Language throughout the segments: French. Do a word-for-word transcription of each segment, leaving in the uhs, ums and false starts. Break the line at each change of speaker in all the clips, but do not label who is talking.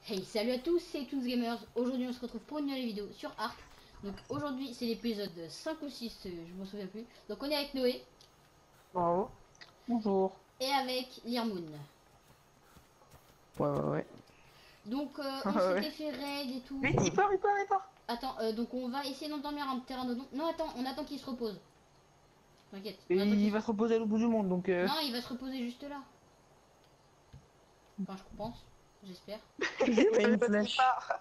Hey, salut à tous, c'est Toons Gamers. Aujourd'hui, on se retrouve pour une nouvelle vidéo sur Ark. Donc aujourd'hui, c'est l'épisode cinq ou six, euh, je m'en souviens plus. Donc on est avec Noé
Bravo. Bonjour.
et avec Lirmoon.
Ouais, ouais, ouais.
Donc euh, on
Ouais, ouais.
s'était fait raid et tout.
Vite, il part, il part, il part.
Attends, euh, donc on va essayer d'endormir un pteranodon. Non, attends, on attend qu'il se repose. T'inquiète,
Et
on attend qu'il
il
se...
va se reposer à l'autre bout du monde, donc... Euh...
Non, il va se reposer juste là. Enfin, je pense, j'espère.
Il
Mais une flèche.
part.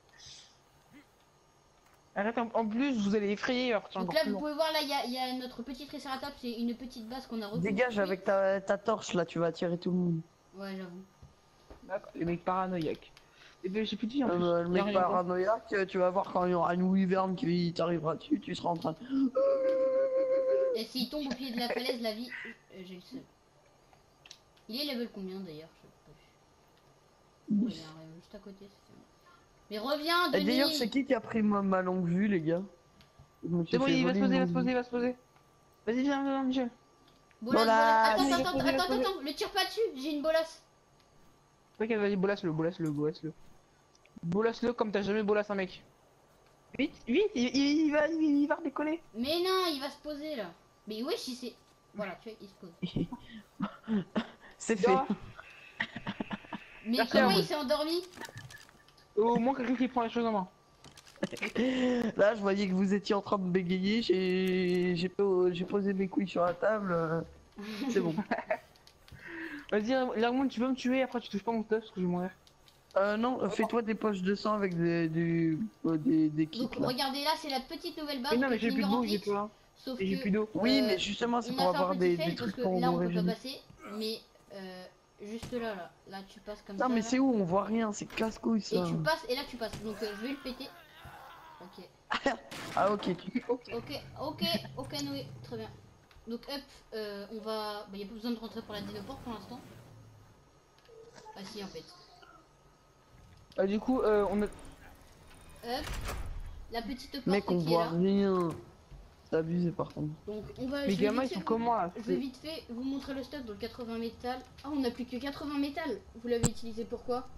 Arrête, en, en plus, vous allez effrayer, alors c'est
Donc
encore
là,
plus
vous
long.
pouvez voir, là, il y a, il y a notre petit triceratops. C'est une petite base qu'on a
Dégage
reconstruite.
avec ta, ta torche là, tu vas attirer tout le monde.
Ouais, j'avoue.
D'accord, les mecs paranoïaques. Et ben, j'ai plus de vie en
Euh,
plus.
bah, le
Y a
mec
rien quoi.
paranoïaque, euh, tu vas voir quand il y aura une wyvern qui t'arrivera dessus, tu seras en train de...
Et s'il tombe au pied de la falaise, la vie, euh, j'ai le seul. Il est level combien d'ailleurs? Je sais pas. Oh, il y a un rayon juste à côté. c'est bon. Mais reviens,
Et d'ailleurs,
Denis.
c'est qui qui a pris ma, ma longue vue, les gars? Je me
C'est
suis
bon,
fait
il va se
voler une
poser, il va se
longue
poser,
vue.
il va se poser. Vas-y, viens, viens, Michel.
Bolas, bolas.
Bolas.
Attends,
Il va se
attends,
poser, il va se
attends,
poser.
attends, le tire pas dessus. J'ai une bolasse.
Ok, vas-y, bolasse-le, bolasse-le, bolasse-le. Bolasse-le comme t'as jamais bolasse un mec. Vite, vite, il, il- il va, il, il va redécoller.
Mais non, il va se poser là. Mais wesh, il s'est. Voilà, tu vois, il se pose.
C'est fait.
Dors.
Mais
Merci à
comment
vous.
il s'est endormi?
Au moins quelqu'un qui prend les choses en main.
Là, je voyais que vous étiez en train de bégayer, j'ai j'ai po- j'ai posé mes couilles sur la table. euh, C'est bon.
Vas-y, Lermont, tu veux me tuer, après tu touches pas mon stuff parce que je vais mourir.
Euh, non, fais-toi des poches de sang avec des, du, euh, des, des kits
Donc
là.
regardez là, c'est la petite nouvelle base
Mais non,
que
mais j'ai
tu
plus
me
de d'eau, j'ai
remplis.
plus rien.
Sauf
Et j'ai
que
plus d'eau.
Oui,
euh,
mais justement, c'est
on
pour
a fait un
avoir
petit
des, des
fail parce
trucs
que
pour
là on
nous
peut pas
régénérer.
passer. Mais euh, juste là, là, là tu passes comme
Non,
ça.
mais
là.
c'est où? On voit rien, c'est casse-couille
Et
ça.
tu passes, et là tu passes. Donc euh, je vais le péter. Ok.
Ah, ok. Tu...
Ok.
Ok, ok, ok Noé, très bien. Donc hop, euh, on va... Il n'y a pas besoin de rentrer par la dinoporte pour l'instant. Ah si en fait.
Bah, du coup, euh, on a.
Hop, la petite
Mec,
porte
on
qui est
voit
là.
rien. C'est abusé par contre.
Donc on va...
Les
Je vais
gamins,
vite
ils
fait
sont
vous...
comment là?
Je vais vite fait vous montrer le stock, donc quatre-vingts métal. Ah, on n'a plus que quatre-vingts métal. Vous l'avez utilisé pourquoi?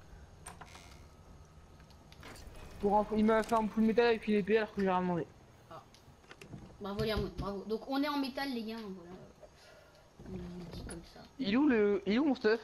Pour un... Il m'a fait un full métal et puis l'épée alors que j'ai rien demandé.
Ah, bravo Lirmoun, bravo. Donc on est en métal les gars, voilà. On vous dit comme ça.
Il est où le. Il est où mon stuff?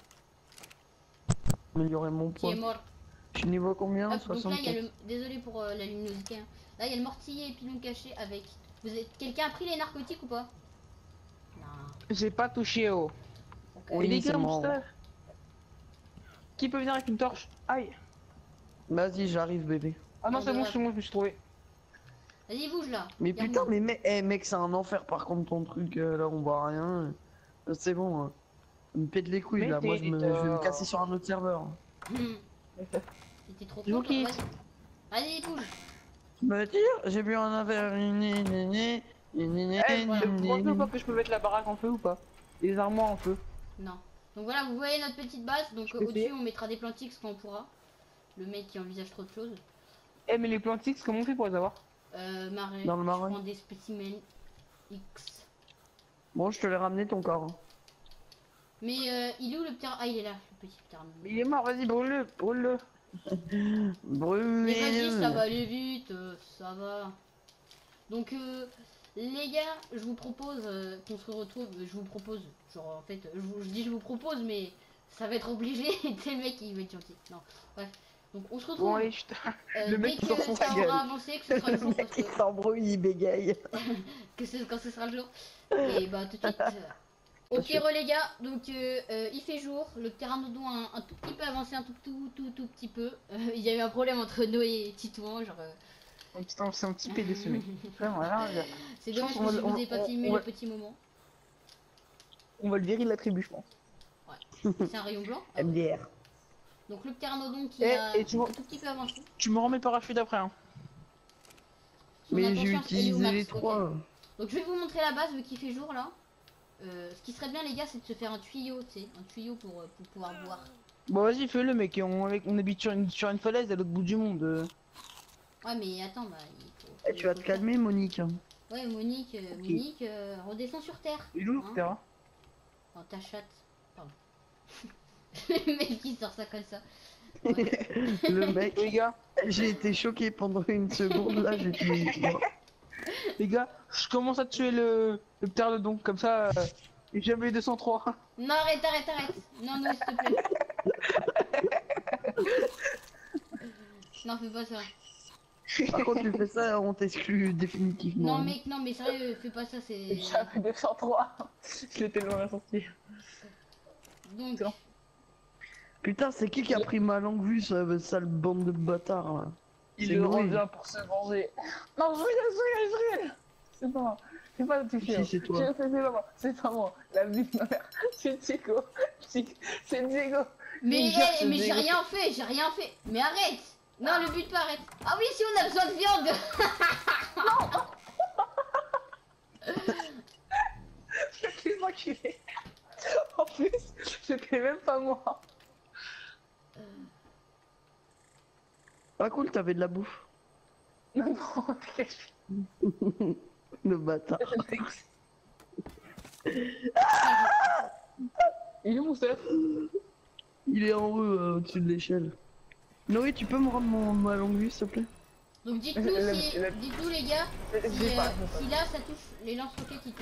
Améliorer mon
Qui est
poids.
mort.
Je n'y vois combien?
Hop, donc là il y a
soixante-quatre.
le... Désolé pour euh, la luminosité. Hein. Là il y a le mortier et pilon caché avec... Vous êtes... Quelqu'un a pris les narcotiques ou pas? Non.
J'ai pas touché oh.
Ok.
Oui,
Il est
c'est
où mon
mort.
stuff? Qui peut venir avec une torche? Aïe.
Vas-y, j'arrive, bébé.
Ah non,
On
c'est bon,
devrait-
c'est bon, je me suis trouvé.
Vas-y, bouge là.
Mais
Lirmoun.
putain, mais mec, eh, mec c'est un enfer par contre ton truc. euh, là, on voit rien. Euh, C'est bon. hein. Ça me pète les couilles
Mais
là. Moi, je, me... je vais me
t'es.
casser sur un autre serveur.
Hmm. C'était trop
Je vous
fort, toi.
quitte.
Vas-y, Vas-y, bouge.
Me dire, j'ai bu un affaire. Gné, gné, gné, gné, gné,
Eh,
gné,
vous pensez
gné.
ou pas que je peux mettre la baraque en feu ou pas? Les armoires en feu.
Non. Donc voilà, vous voyez notre petite base. Donc
Je
euh,
peux
au-dessus,
essayer.
on mettra des plantix quand on pourra. Le mec qui envisage trop de choses.
Eh, mais les plantix, comment on fait pour les avoir?
Euh, marais.
Dans le marais.
Je prends des spécimens X.
Bon, je te l'ai ramené ton corps. hein.
Mais euh, il est où le petit... Ah, il est là, le petit terme.
Mais il est mort, vas-y, brûle-le, brûle-le.
Mais
Brûlé.
vas-y, ça va aller vite. euh, ça va. Donc, euh, les gars, je vous propose euh, qu'on se retrouve. Je vous propose. Genre, en fait, je, vous, je dis je vous propose, mais ça va être obligé. Tu sais, le mec, il va être gentil. Non, bref. Donc, on se retrouve.
Bon, allez, je te-
euh,
le mec
dès
qui sort
que
son
ça
sa gueule.
aura avancé, que ce sera le jour. Parce
Il
que,
s'embrouille, il bégaye.
que ce, quand ce sera le jour. Et bah, tout de suite. euh, Ok, re les gars, donc euh, euh, il fait jour, le pteranodon a un, un tout petit peu avancé, un tout tout tout tout petit peu. Euh, il y a eu un problème entre Noé et Titouan, genre. euh,
Oh, putain, c'est un petit pédé ce mec. Vraiment, là, là,
C'est
Je
dommage
pense
que je
qu'on va-
vous ai pas
on-
filmé
on
le
va-
petit moment.
on va le virer de la tribu, je pense.
C'est un rayon blanc. Ah ouais.
M D R.
Donc le pteranodon qui
Eh,
a
et tu
un
vois-
tout petit peu avancé.
Tu me rends mes parachutes après, hein.
Son
Mais j'ai
inconscience, elle est au
utilisé
max,
les
ok.
trois.
Donc je vais vous montrer la base vu qu'il fait jour là. Euh, ce qui serait bien les gars, c'est de se faire un tuyau, tu sais, un tuyau pour, euh, pour pouvoir boire.
Bon, vas-y, fais-le, mec. On, on habite sur une, sur une falaise à l'autre bout du monde. euh.
Ouais mais attends, bah il faut...
Eh,
faut-
tu vas
faut
te
le faire.
calmer, Monique.
Ouais Monique, euh,
Ok.
Monique, euh, redescends sur terre.
Il est où,
Hein.
le terrain?
Dans ta chatte. Pardon. Le mec qui sort ça comme ça.
Le mec,
Les gars,
j'ai été choqué pendant une seconde, là j'ai tué.
les gars, je commence à tuer le, le pterodon, comme ça, euh, et jamais deux cent trois.
Non, arrête, arrête, arrête. Non, non, s'il te plaît. Non, fais pas ça.
Par contre, tu fais ça, on t'exclut définitivement.
Non, mec, non, mais sérieux, fais pas ça, c'est.
Jamais deux cent trois. Je l'ai tellement la sortie.
Donc,
Putain, c'est qui qui a pris ma longue vue, ce sale bande de bâtards là? C'est
Il le
Noé.
revient pour se venger. Non, je rigole, je rigole, je rigole. C'est pas moi. C'est pas le toucher.
Si, c'est toi.
C'est pas moi. C'est pas moi. La vie de ma mère. C'est Diego. C'est Diego.
mais,
Il cherche
eh, mais
Diego.
j'ai rien fait, j'ai rien fait. Mais arrête. Non, le but pas, arrête. Ah oui, si on a besoin de viande.
C'est moi qui l'ai. En plus, c'était même pas moi.
Pas cool, t'avais de la bouffe.
Non, non, t'inquiète.
Le bâtard.
Il est mon chef.
Il est en haut, euh, au-dessus de l'échelle. Noé, tu peux me rendre mon, ma longue vue, s'il te plaît?
Donc dites-nous
Le-
si,
le-
dites-nous les gars,
Je
si,
sais pas,
euh,
je sais pas.
si là ça touche, les lance-roquettes ils touchent.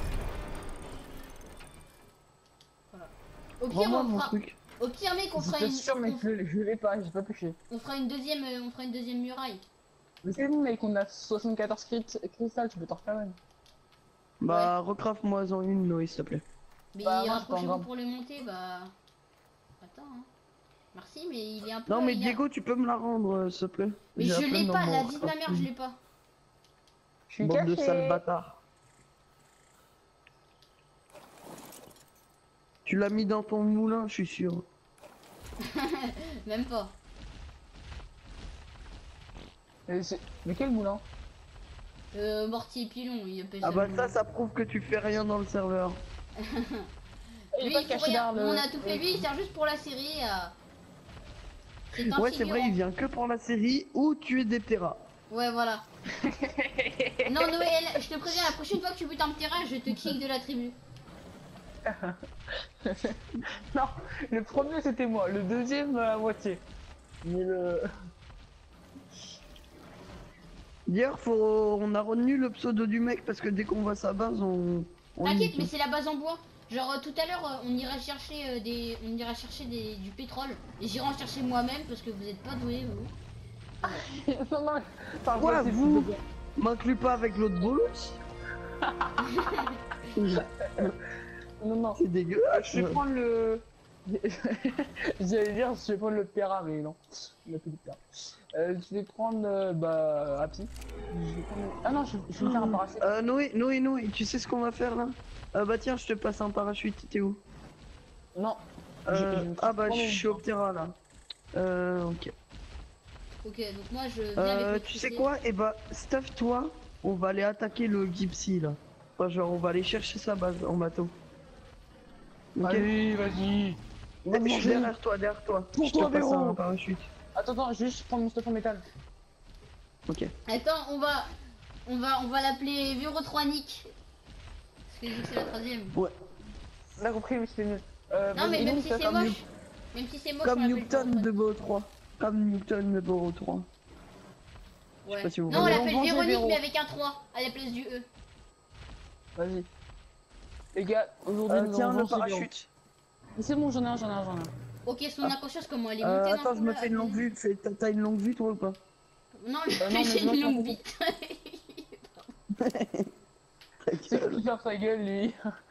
Voilà. Au pire,
Rends-moi
on
mon
fera,
truc.
au pire mec, on fera
J'étais
une,
sûr, mais
on,
je l'ai- je l'ai pas, j'ai pas touché.
on fera une deuxième, euh, on fera une deuxième muraille.
Mais c'est bon, mec, on a soixante-quatorze crit cristal, tu peux t'en refaire une.
Bah, recraft-moi-en une, Noé, s'il te plaît.
Mais
Bah, moi, je
rapprochez-vous
t'en
pour les monter, bah. Attends. Hein. Merci, mais il est un peu.
Non, mais
il a-
Diego, tu peux me la rendre, euh, s'il te plaît?
Mais
J'ai
je
la flemme
l'ai
dans
pas,
mon
la vie de ma mère,
recraft.
je l'ai pas.
Je suis
Bande de
caché.
sales bâtards. Tu l'as mis dans ton moulin, je suis sûr.
Même pas.
Mais, c'est- mais quel moulin?
Euh, mortier et pilon, il appelle
Ah bah
le-
ça, ça prouve que tu fais rien dans le serveur.
Il est
Lui,
pas
il
caché
faut rien,
derrière le-
on a tout fait, lui, il sert juste pour la série. à- C'est un
Ouais, c'est vrai,
figurant.
il vient que pour la série ou tuer des pteras.
Ouais, voilà. Non, Noël, je te préviens, la prochaine fois que tu butes un terrain, je te kick de la tribu.
Non, le premier c'était moi, le deuxième à moitié. Mais le...
D'ailleurs, faut... on a retenu le pseudo du mec parce que dès qu'on voit sa base, on. on
T'inquiète,
nique.
mais c'est la base en bois. Genre euh, tout à l'heure, euh, on ira chercher euh, des, on ira chercher des, du pétrole et j'irai en chercher moi-même parce que vous êtes pas doués vous.
non, non, enfin,
Quoi,
c'est-
vous
c'est-
M'inclus pas avec l'autre bolos.
Non, non,
C'est dégueulasse.
je vais prendre le... J'allais dire, je vais prendre le Pera, mais non, il a plus de Pera. Euh, je vais prendre, euh, bah, Happy. Je vais prendre... Ah non, je, je vais me faire un parachute.
Euh, Noé, Noé, Noé, tu sais ce qu'on va faire là? euh, Bah tiens, je te passe un parachute, t'es où?
Non.
euh,
Je- je vais
Ah bah
prendre
je
mon-
suis au Ptera là. Euh, ok.
Ok, donc moi je viens
Euh,
avec le
tu sais
T C.
quoi? Et bah, stuff toi, on va aller attaquer le Gypsy là. Enfin, genre, on va aller chercher sa base en bateau. Ok.
Allez, vas-y.
Je suis derrière toi, derrière toi.
Pour
Je te
toi,
passe
Véro.
un parachute.
Attends, attends, je vais juste prendre mon stuff en métal.
Ok.
Attends, on va, on va, on va l'appeler Vérotronic. Parce que j'ai dit que c'est la troisième.
Ouais.
On a compris, mais c'était nul. Euh,
Non mais
vas-y,
même
mon
si
stuff.
c'est moche, même si c'est moche, on
Comme
l'appelle
Newton de
Vérotronic.
Bo trois. Comme Newton de Bo trois.
Ouais.
pas si vous
Non, on
voyez.
l'appelle
On mange
Véronique
Véro.
mais avec un trois à la place du E.
Vas-y. Les gars, aujourd'hui,
Euh,
nous
tiens,
allons
le
manger des
parachute.
Mais c'est bon, j'en ai un, j'en ai un, j'en ai un.
Ok, son inconscience comment elle est
Euh,
montée d'un
attends,
coup,
je me
là,
fais une longue
abusé.
vue. Fais- T'as t'as une longue vue toi ou pas?
Non,
Euh, non, mais
j'ai
je
une
m'en
longue
fous.
bite.
Ta
C'est
gueule.
qui faire sa gueule, lui.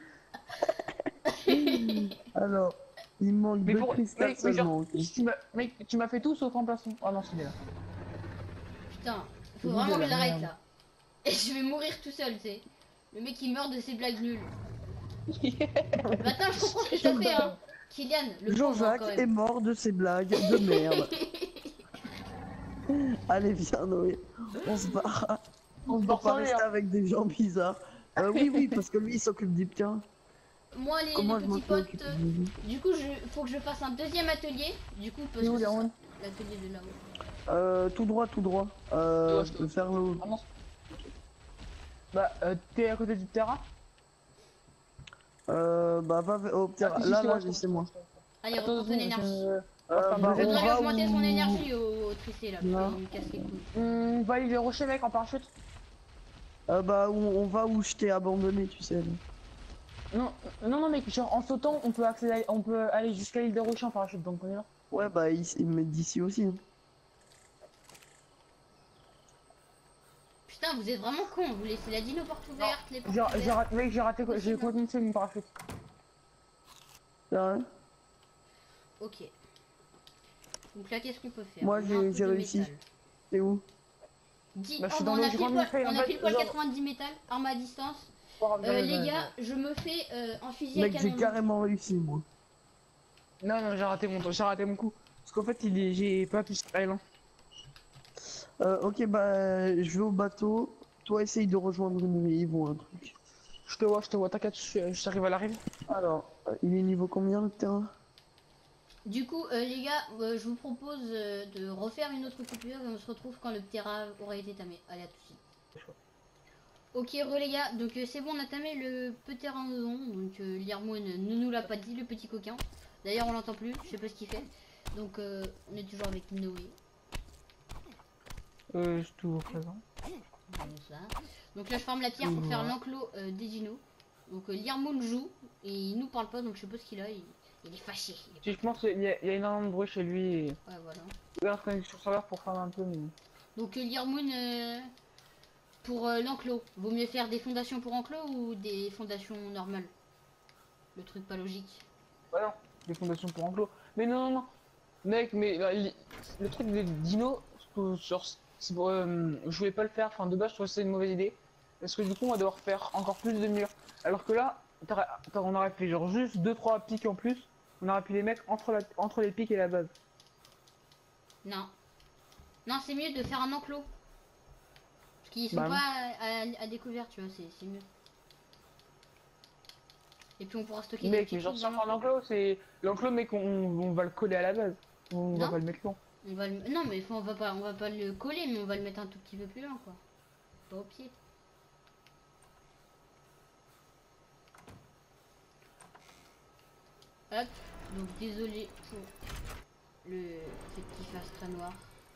Alors, il manque
Mais
deux
pour...
cristals
Mec, mais genre,
seulement. ok.
tu m'as- mec, tu m'as fait tout sauf remplaçant. Ah non, c'est là.
Putain, faut
Au bout
vraiment
de
que
la
j'arrête
merde.
là. Et je vais mourir tout seul, tu sais. Le mec il meurt de ses blagues nulles. Bah attends, je comprends ce que t'as fait, hein. Kylian, le pauvre, hein,
Jean-Jacques
quand
est
même.
mort de ses blagues de merde. Allez, viens Noé, on se barre.
On se
Faut
barre
pas
sans lui,
rester
hein.
avec des gens bizarres. Euh, oui, oui, parce que lui il s'occupe du ptien.
Moi les,
Comment
les
je m'en
petits potes,
occupe
euh, du coup je faut que je fasse un deuxième atelier. Du coup parce
C'est où,
que
les
ce sera
rondes
l'atelier de là-haut.
Euh, tout droit, tout droit. Euh,
Ouais, je
je peux faire le...
Ah non. Bah, euh, t'es à côté du terrain.
Euh, bah va au ptera.
Ah, si,
Là,
c'est
là,
moi,
c'est moi.
Allez,
Attends,
reprends ton
attends,
énergie.
je-
Euh, bah, on
Faudrait
va
augmenter son
où-
énergie au, au tricé là,
Non.
parce qu'il me casse les couilles.
On va aller les rochers, mec, en parachute.
Euh, bah, on, on va où je t'ai abandonné, tu sais. là.
Non, non, non, mec, genre en sautant, on peut accéder, on peut aller jusqu'à l'île des rochers en parachute, donc on y va.
Ouais, bah, ici, mais d'ici aussi. hein.
Putain, vous êtes vraiment cons, vous laissez la dino porte ouverte, les portes
J'ai j'ai
ouvertes.
raté, mec, j'ai raté,
Aussi,
j'ai
non.
complètement fait mon parachute.
C'est vrai.
Ok. Donc là, qu'est-ce qu'on peut faire?
Moi,
On a
j'ai-
un peu
j'ai
de
réussi.
métal.
C'est où?
dix...
Bah, je
oh,
suis
bah,
dans
on
le
a pile
grand
poil,
effet, en
on a
fait,
pile poil
genre-
quatre-vingt-dix métal, arme à distance.
Oh,
Euh,
ouais,
les
ouais,
gars, je me fais euh, un fusil
Mec,
à
j'ai
canon.
carrément réussi, moi.
ouais. Non, non, j'ai raté mon, j'ai raté mon coup. Parce qu'en fait, il est, j'ai pas pu style. Hein.
Euh, ok, bah, je vais au bateau. Toi, essaye de rejoindre une île ou un truc.
Je te vois, je te vois, t'inquiète, je- j'arrive à l'arrivée.
Alors, euh, il est niveau combien le terrain?
Du coup, euh, les gars, euh, je vous propose euh, de refaire une autre coupure et on se retrouve quand le terrain aura été tamé. Allez, à tout de suite. Ok, re les gars, donc euh, c'est bon, on a tamé le petit randon. Donc euh, Lirmoun ne nous l'a pas dit, le petit coquin. D'ailleurs, on l'entend plus, je sais pas ce qu'il fait. Donc euh, on est toujours avec Noé.
Euh, je suis toujours présent.
Comme ça. Donc là, je forme la pierre pour faire l'enclos euh, des dinos. Donc euh, Lirmoun joue et il nous parle pas, donc je sais pas ce qu'il a. Il, il est fâché. Il est
Je pense qu'il y, a- il y a énormément de bruit chez lui et
pas- Ouais, voilà.
il est en train de sur serveur pour faire un peu, mais.
Donc euh, Lirmoun, euh, pour euh, l'enclos, vaut mieux faire des fondations pour enclos ou des fondations normales? Le truc pas logique.
Ouais, non, des fondations pour enclos. Mais non, non, non. Mec, mais là, il- le truc des dinos, euh, genre, c'est pour, euh, je voulais pas le faire. Enfin, de base, je trouvais que c'était une mauvaise idée. Parce que du coup, on va devoir faire encore plus de murs. Alors que là, t'aurais- t'as- on aurait fait genre juste deux trois pics en plus. On aurait pu les mettre entre, la, entre les pics et la base.
Non. Non, c'est mieux de faire un enclos. Parce qu'ils sont
Bah,
pas à, à- à découvert, tu vois, c'est c'est mieux. Et puis on pourra stocker des
Mec,
petits
mais genre,
trucs
si on
dans
fait un enclos, c'est. L'enclos, mec, on, on va le coller à la base. On va
Non.
pas le mettre loin.
On va le... Non, mais faut- on va pas, on va pas le coller, mais on va le mettre un tout petit peu plus loin, quoi. Pas au pied. Hop. Donc désolé pour le fait qu'il fasse très noir.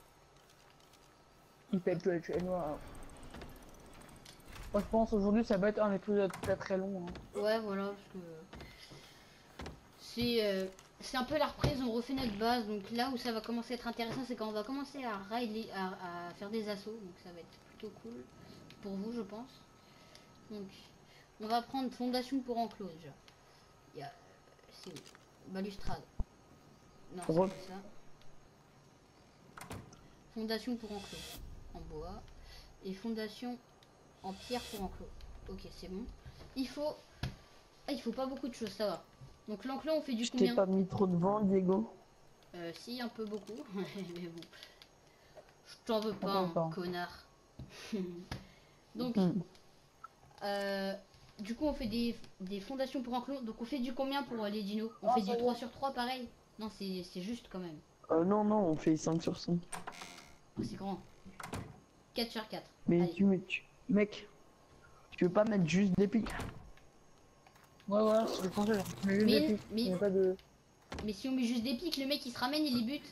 Il pète le H N O. hein. Moi, je pense aujourd'hui, ça va être un épisode très très long. hein.
Ouais, voilà, parce que c'est euh, c'est un peu la reprise. On refait notre base. Donc là où ça va commencer à être intéressant, c'est quand on va commencer à raider, à, à faire des assauts. Donc ça va être plutôt cool pour vous, je pense. Donc on va prendre fondation pour enclos déjà. Il y a c'est où balustrade. Non, c'est
Re-
pas ça. Fondation pour enclos en bois et fondation en pierre pour enclos. Ok, c'est bon. Il faut ah, il faut pas beaucoup de choses, ça va. Donc l'enclos, on fait du
Je t'ai
combien?
pas mis trop de vent, Diego.
Euh, si, un peu beaucoup. Mais bon. Je t'en veux pas,
Attends,
hein,
attends.
connard. Donc,
Hmm.
euh, du coup, on fait des, des fondations pour enclos. Donc, on fait du combien pour euh, les dinos? On
Ah,
fait
ça
du
y est.
trois sur trois pareil? Non, c'est c'est juste quand même.
Euh, non, non, on fait cinq sur cinq.
Oh, c'est grand. quatre sur quatre.
Mais
Allez.
tu, mets- tu... Mec, tu veux pas mettre juste des pics?
Ouais, ouais, c'est le conseil. Mais, juste
Mais-
des pics,
mais-
il y a pas de.
Mais si on met juste des pics, le mec il se ramène et les bute.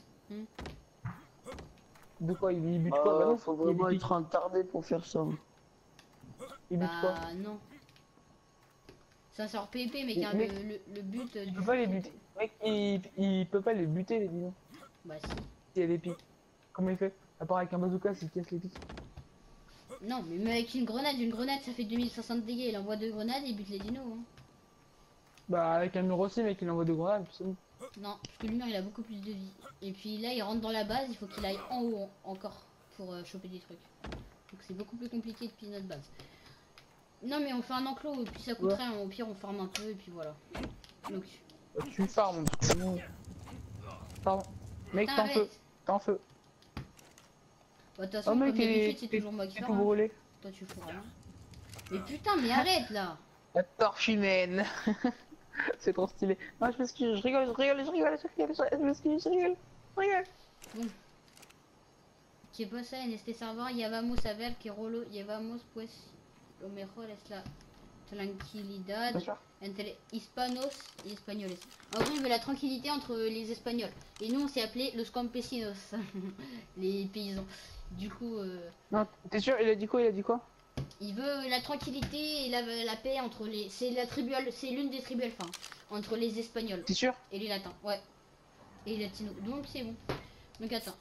De quoi il, il bute quoi? Bah
Euh,
non,
faut
il y a
vraiment
des pics.
être attardé pour faire ça.
Il bute quoi?
Bah non. Ça sort P V P, mec,
Mais-
hein,
mais-
le, le, le but
Il
du
peut pas les
jeu,
buter. Mec, il, il peut pas les buter les dinos.
Bah si.
S'il y a des pics. Comment il fait? À part avec un bazooka, s'il casse les pics.
Non, mais même avec une grenade, une grenade ça fait deux mille cinq cents de dégâts. Il envoie deux grenades et il bute les dinos. Hein.
Bah, avec un mur aussi, mec, il envoie deux grenades, c'est bon.
Non, parce que le mur il a beaucoup plus de vie. Et puis là, il rentre dans la base, il faut qu'il aille en haut en- encore pour euh, choper des trucs. Donc c'est beaucoup plus compliqué depuis notre base. Non, mais on fait un enclos et puis ça coûte
Ouais.
rien. Au pire, on forme un peu et puis voilà. Donc,
Bah, tu farmes, parce que bon. Pardon. Mec,
putain,
t'en feu.
arrête.
T'en feu.
Bah, de toute façon,
Oh, mec,
comme
il est.
d'habitude, c'est toujours moi qui
t'es
fais
tout
rien.
brûlé.
Toi, tu fous rien. Mais putain, mais arrête là.
La torche humaine. C'est trop stylé. Non, je m'excuse, je rigole, je rigole, je rigole, je rigole, je m'excuse, je rigole, je rigole.
Que pasa en este servidor ya vamos a ver que Rolo llevamos pues lo mejor es la tranquilidad
Bien sûr.
entre hispanos et espagnoles. En gros, il veut la tranquillité entre les Espagnols. Et nous, on s'est appelé los campesinos, les paysans. Du coup, euh,
Non, t'es sûr? Il a dit quoi? Il a dit quoi?
il veut la tranquillité et la, la paix entre les. C'est la tribu, c'est l'une des tribus alpha, entre les Espagnols
T'es sûr?
et les Latins. Ouais. Et les Latinos. Donc c'est bon. Donc attends.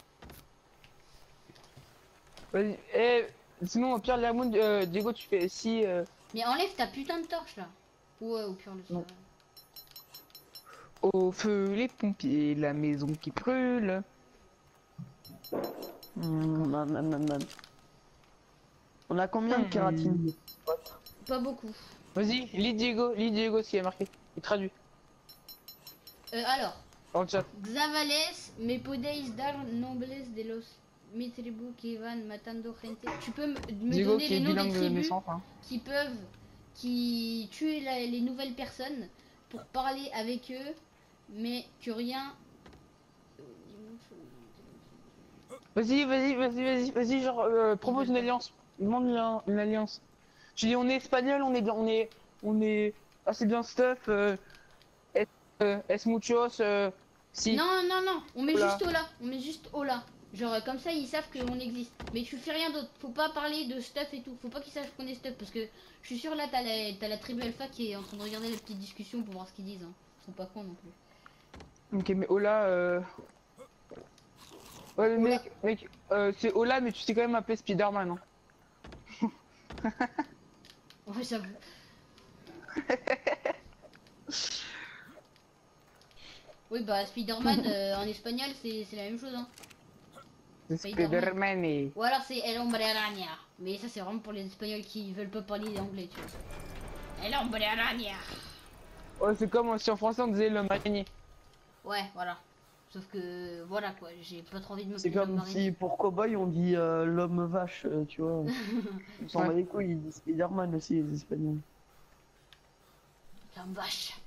Vas-y. Eh, sinon, au pire, Lamond, euh, Diego, tu fais si. Euh...
Mais enlève ta putain de torche là. Ouais, au pire le
Non. Au feu, les pompiers, la maison qui brûle.
Mmh, man, man, man, man. On a combien de
Hmm.
kératine?
Pas beaucoup.
Vas-y, lis Diego, lis Diego ce qui est marqué. Il traduit.
Euh, alors.
Dans le chat.
Xavales me podéis dar nombres de los mi tribu que van matando gente. Tu peux me me
Diego
donner
qui
les
est
noms des
bilingue de
tribus
naissance. Hein.
qui peuvent, qui tuent la- les nouvelles personnes pour parler avec eux, mais que rien.
Vas-y, vas-y, vas-y, vas-y, vas-y, genre, euh, propose une alliance. Demande une, une alliance. Tu dis, on est espagnol, on est bien, on est, on est assez bien stuff. Euh, es, euh, es muchos, euh, si.
Non, non, non, on met
Hola.
juste Ola, on met juste Ola. Genre euh, comme ça ils savent qu'on existe. Mais tu fais rien d'autre, faut pas parler de stuff et tout. Faut pas qu'ils sachent qu'on est stuff parce que je suis sûr là t'as la, t'as la tribu alpha qui est en train de regarder la petite discussion pour voir ce qu'ils disent. Hein. Ils sont pas cons non plus.
Ok, mais Ola, euh... Ouais, le
Ola.
mec, mec, euh, c'est Ola, mais tu t'es quand même appelé Spider-Man, hein.
Ouais, j'avoue. Oui bah Spider-Man euh, en espagnol c'est c'est la même chose hein.
C'est
Spider-Man.
Spider-Man et...
Ou alors c'est El Hombre Araña. Mais ça c'est vraiment pour les espagnols qui veulent pas parler anglais tu vois. El Hombre Araña.
Ouais, c'est comme si en français on disait l'homme araignée.
Ouais voilà. Sauf que voilà quoi, j'ai pas trop envie de me
C'est
payer
comme
l'homme
si pour cowboy on dit euh, l'homme vache, euh, tu vois. On s'en
Ouais.
bat les couilles, ils disent Spider-Man aussi, les Espagnols.
L'homme vache.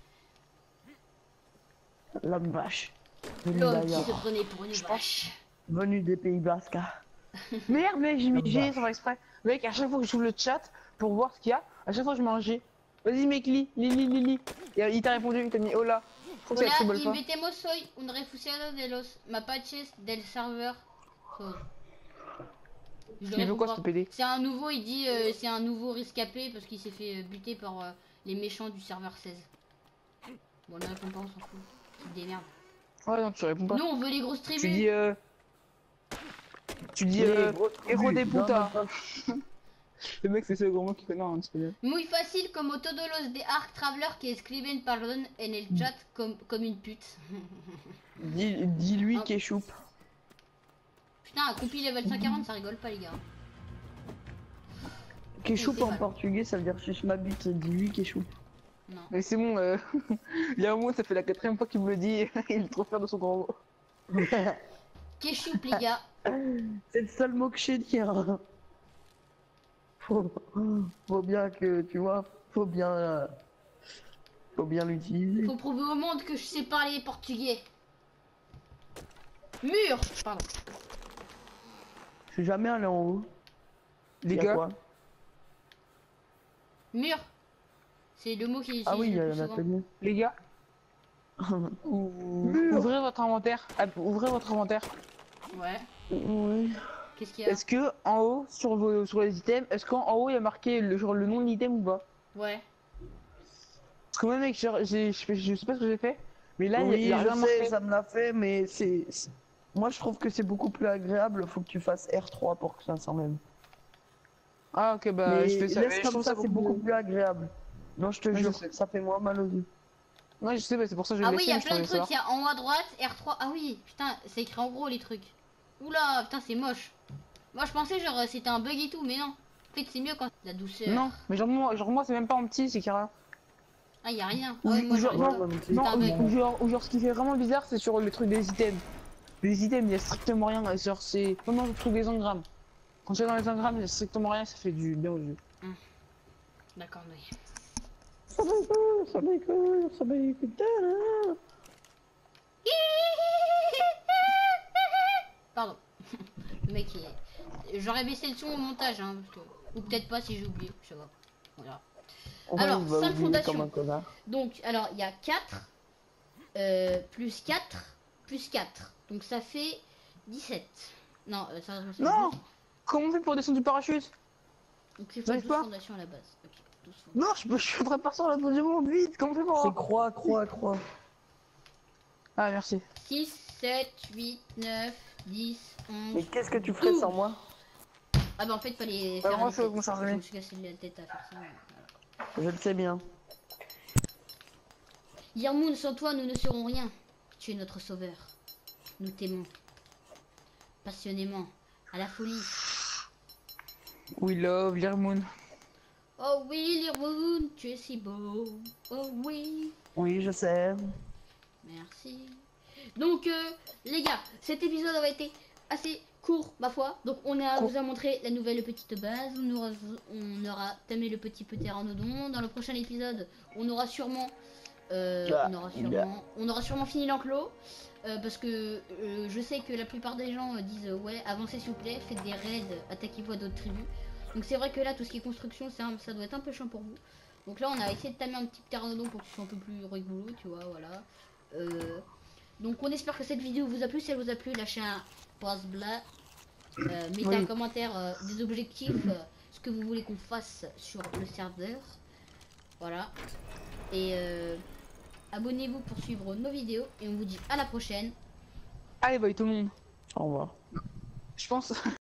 L'homme vache. Venu
L'homme qui
d'ailleurs.
se prenait pour une vache.
Venu des Pays Basques.
Merde, mec, j'ai mis
L'homme
G
vache.
sans faire exprès. Mec, à chaque fois que je j'ouvre le chat pour voir ce qu'il y a, à chaque fois je mets un G. Vas-y, mec, lis, lis, lis, lis, lis. Et il t'a répondu, il t'a mis Hola. Je trouve que c'est la
Hola,
triple alpha.
invitemos hoy un refugiado de los mapaches del serveur. Oh. Je le
Il veut
réponds
quoi,
pas.
ce P D?
C'est un nouveau, il dit euh, c'est un nouveau rescapé parce qu'il s'est fait euh, buter par euh, les méchants du serveur seize. Bon, ne réponds pas, on s'en fout. Tu te démerdes.
Ouais, non, tu réponds pas.
Nous, on veut les grosses tribus.
Tu dis, euh... Tu dis,
Les
euh...
grosses
Héros des
tribus dans
putas.
notre-
Le mec, c'est ce gros mot qu'il connaît en espagnol.
Muy fácil como todos los de Ark Traveler que escriben pardon en el chat comme, comme une pute.
Dis- Dis-lui
Ah.
Kéchoup.
Putain, un compi level cent quarante, ça rigole pas les gars.
Kéchoup
c'est
en
mal.
portugais, ça veut dire suce ma bite. Dis-lui Kéchoup.
Non.
Mais c'est bon, euh... il y a un moment, ça fait la quatrième fois qu'il me le dit, il est trop fier de son gros mot.
Kéchoup les gars.
C'est le seul mot que je sais dire. Faut... faut bien que, tu vois, faut bien... euh, Faut bien l'utiliser.
Faut prouver au monde que je sais parler portugais. Mur. Pardon.
Je suis jamais allé en haut.
Les
Y a
gars,
quoi
Mur. C'est le mot qui est
Ah oui, il y a
le
un
plus souvent.
atelier.
les gars, ou- ouvrez votre inventaire. Ah, ouvrez votre inventaire.
Ouais.
Oui.
Qu'est-ce qu'il y a?
Est-ce que en haut, sur, vos, sur les items, est-ce qu'en en haut il y a marqué le, genre, le nom de l'item ou pas?
Ouais.
Parce que moi, mec, genre, j'ai- je je sais pas ce que j'ai fait, mais là, il y a-
Oui,
il y a,
je
rien
sais,
marqué.
ça me l'a fait, mais c'est... c'est- Moi, je trouve que c'est beaucoup plus agréable. Faut que tu fasses R trois pour que ça s'en même.
Ah, ok, bah,
mais
je fais ça.
laisse
mais je
comme
trouve
ça, c'est beaucoup
mieux.
plus agréable. Non, je te
Ouais, je
jure,
sais.
ça fait moins mal aux yeux.
Ouais, je sais, bah, c'est pour ça que je
Ah
l'ai
oui, il y
laissé,
a
mais
plein de
je voulais
trucs. Il y a en haut à droite, R trois. Ah oui, putain, c'est écrit en gros les trucs. Oula, putain, c'est moche. Moi, je pensais genre c'était un bug et tout, mais non. En fait, c'est mieux quand la douceur.
savoir. Non, mais genre, moi, genre, moi c'est même pas en petit, c'est qu'il y a rien.
Ah, y a rien.
Ou-
Ouais, moi,
ou genre,
j'arrive
non,
pas.
mais c'est-
Non,
un
ou,
bug.
ou genre, ou genre, ce qui fait vraiment bizarre, c'est sur le truc des items. Les items, il y a strictement rien. Genre, c'est comment le truc des engrammes. Quand tu es dans les engrammes, il y a strictement rien, ça fait du bien aux yeux.
D'accord, mais.
Ça m'écoute, ça m'écoute, ça m'écoute.
Pardon. Le mec est. J'aurais baissé le son au montage, hein. Parce que... Ou peut-être pas si j'ai oublié. Je sais pas. Voilà.
Ouais,
Alors,
il va
cinq
oublier
fondations.
comme un connard.
Donc, alors, il y a quatre, euh, plus quatre, plus quatre. Donc, ça fait dix-sept. Non, euh, ça c'est
Non.
douze.
Comment on fait pour descendre du parachute?
Donc, il faut
J'arrive
douze
pas.
fondations à la base. Ok, douze fondations.
Non, je, peux- je suis en train de partir sur la tour du monde, vite, comment on fait pour
C'est
avoir-
croix, croix, croix.
Ah, merci.
six, sept, huit, neuf, dix,
Mais
onze.
qu'est-ce que tu ferais
douze.
sans moi?
Ah bah en fait fallait
Alors,
faire
moi,
les
faut
têtes.
qu'on s'en
Je
remet.
me suis cassé la tête à faire ça. Voilà.
Je le sais bien.
Yermoun, sans toi nous ne serons rien. Tu es notre sauveur. Nous t'aimons. Passionnément. À la folie.
We love Yermoun.
Oh oui, Yermoun, tu es si beau. Oh oui.
Oui, je sais.
Merci. Donc euh, les gars, cet épisode aurait été assez court ma foi. Donc on a,
Court.
vous a montré la nouvelle petite base. On aura, on aura tamé le petit ptéranodon. Dans le prochain épisode, on aura sûrement, euh,
Ah,
on aura sûrement, on aura sûrement fini l'enclos. Euh, parce que euh, je sais que la plupart des gens euh, disent euh, ouais, avancez s'il vous plaît, faites des raids, attaquez-vous à d'autres tribus. Donc c'est vrai que là tout ce qui est construction, ça, ça doit être un peu chiant pour vous. Donc là on a essayé de tamer un petit ptéranodon pour que ce soit un peu plus rigolo, tu vois, voilà. Euh, donc on espère que cette vidéo vous a plu. Si elle vous a plu, lâchez un pouce bleu, euh, mettez
Oui.
un commentaire, euh, des objectifs, euh, ce que vous voulez qu'on fasse sur le serveur. Voilà. Et euh, abonnez-vous pour suivre nos vidéos. Et on vous dit à la prochaine.
Allez, bye tout le monde.
Au revoir.
Je pense.